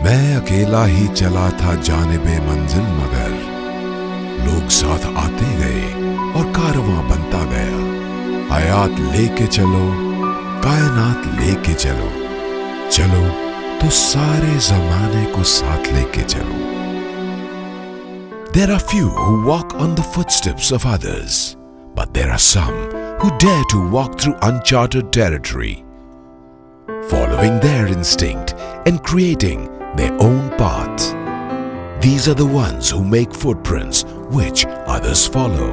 मैं अकेला ही चला था जानिबे मंजिल, मगर लोग साथ आते गए और कारवां बनता गया। हयात लेके चलो, कायनात लेके चलो, चलो तो सारे जमाने को साथ लेके चलो। There are few who walk on the footsteps of others, but there are some who dare to walk through uncharted territory, following their instinct and creating their own path. These are the ones who make footprints which others follow.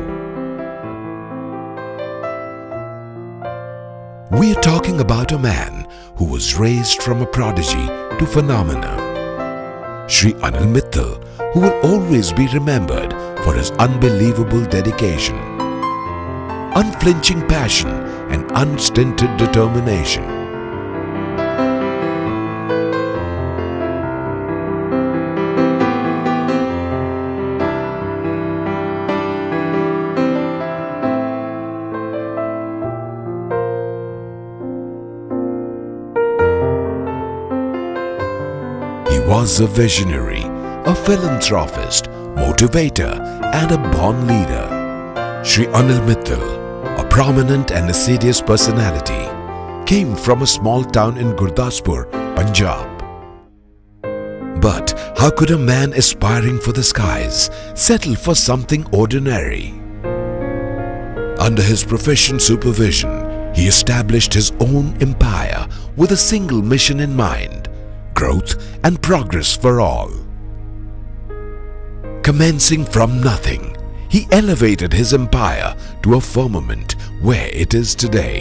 We are talking about a man who was raised from a prodigy to phenomena. Shri Anil Mittal, who will always be remembered for his unbelievable dedication, unflinching passion and unstinted determination. He was a visionary, a philanthropist, motivator and a born leader. Shri Anil Mittal, a prominent and assiduous personality, came from a small town in Gurdaspur, Punjab. But how could a man aspiring for the skies settle for something ordinary? Under his proficient supervision, he established his own empire with a single mission in mind: growth and progress for all. Commencing from nothing, he elevated his empire to a firmament where it is today.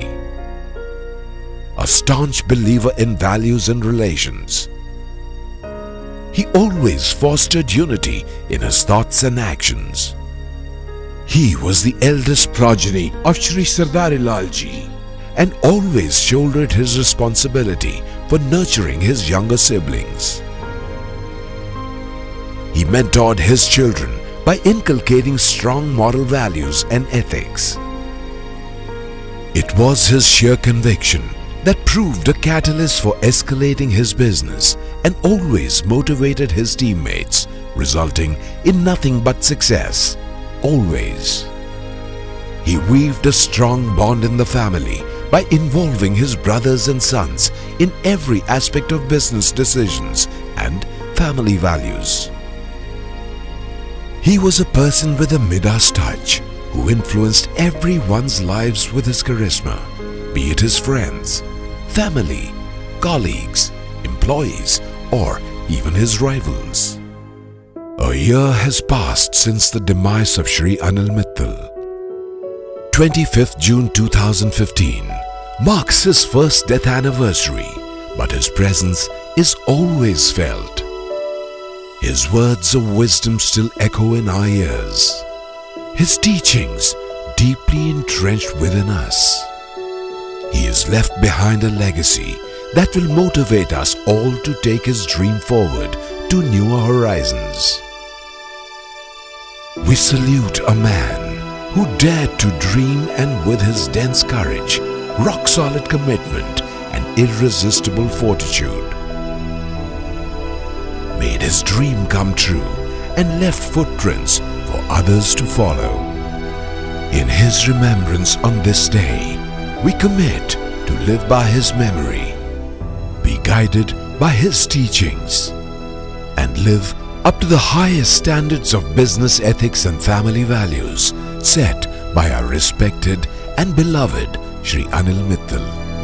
A staunch believer in values and relations, he always fostered unity in his thoughts and actions. He was the eldest progeny of Shri Sardari Lal Ji and always shouldered his responsibility for nurturing his younger siblings. He mentored his children by inculcating strong moral values and ethics. It was his sheer conviction that proved a catalyst for escalating his business and always motivated his teammates, resulting in nothing but success, always. He weaved a strong bond in the family by involving his brothers and sons in every aspect of business decisions and family values. He was a person with a Midas touch who influenced everyone's lives with his charisma, be it his friends, family, colleagues, employees, or even his rivals. A year has passed since the demise of Shri Anil Mittal. 25th June 2015 marks his first death anniversary, but his presence is always felt. His words of wisdom still echo in our ears. His teachings deeply entrenched within us. He has left behind a legacy that will motivate us all to take his dream forward to newer horizons. We salute a man who dared to dream and with his dense courage, rock-solid commitment and irresistible fortitude, made his dream come true and left footprints for others to follow. In his remembrance on this day, we commit to live by his memory, be guided by his teachings, and live up to the highest standards of business ethics and family values set by our respected and beloved Shri Anil Mittal.